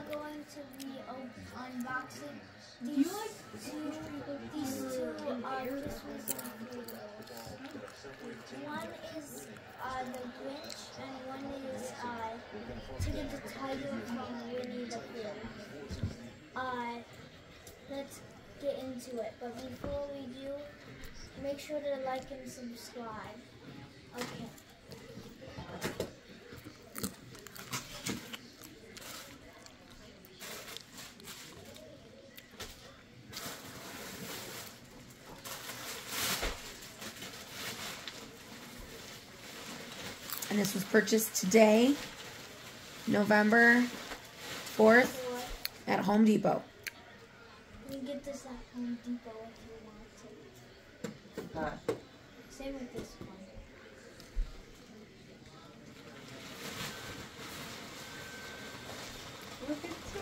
going to be unboxing these two Christmas flavors. One is the Grinch, and one is to get the title from Winnie the Pooh. Let's get into it. But before we do, make sure to like and subscribe. Okay. And this was purchased today, November 4th, at Home Depot. You can get this at Home Depot if you want to. Same with this one. Look at that.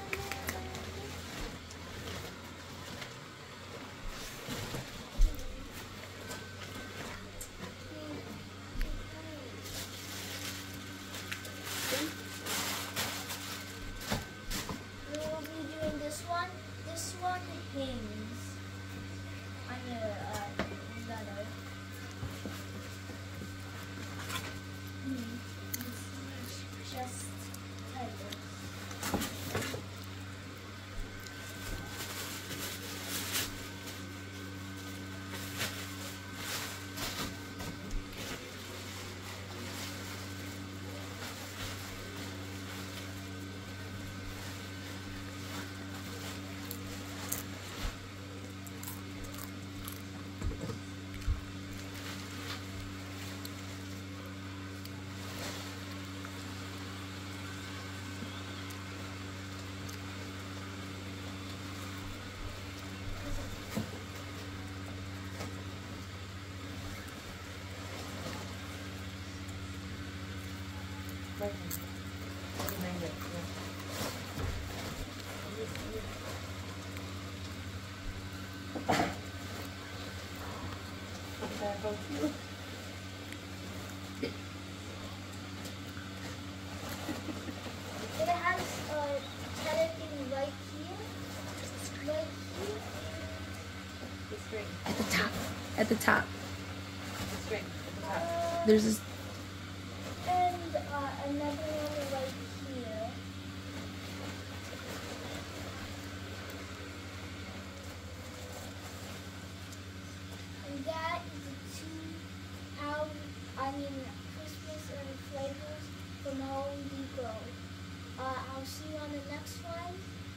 We will be doing this one. This one hangs on your letter. It's just titles. It has everything right here. Right here. The string. At the top. At the top. The string at the top. There's this. And another one right here. And that is the Christmas flavors from Home Depot. I'll see you on the next one.